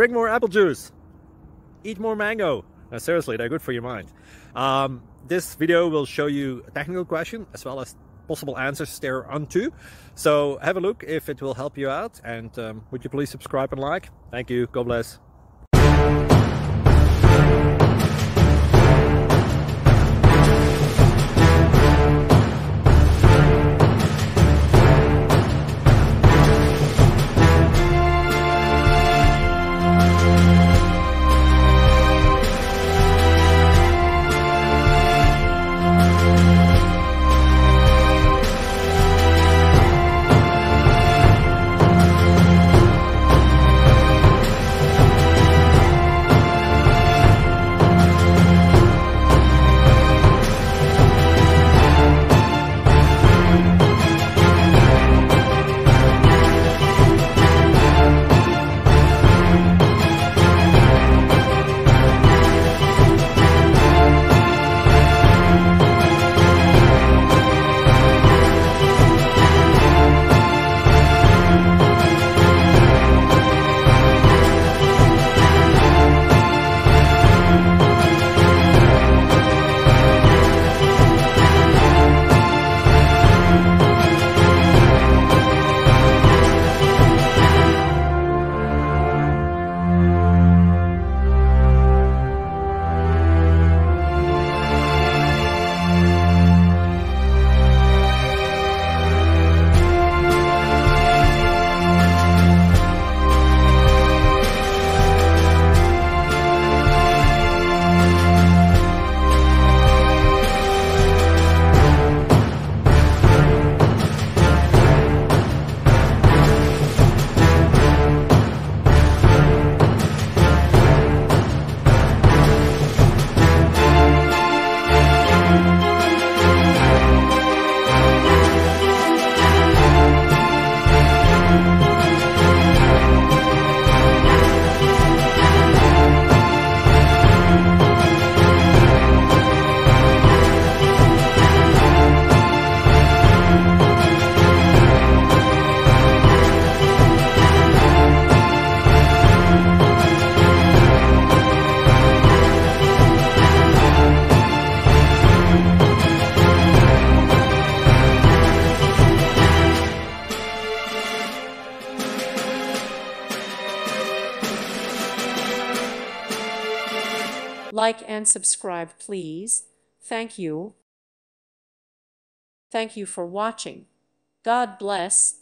drink more apple juice, eat more mango. No, seriously, they're good for your mind. This video will show you a technical question as well as possible answers thereunto. So have a look if it will help you out, and would you please subscribe and like? Thank you. God bless. Like and subscribe, please. Thank you. Thank you for watching. God bless.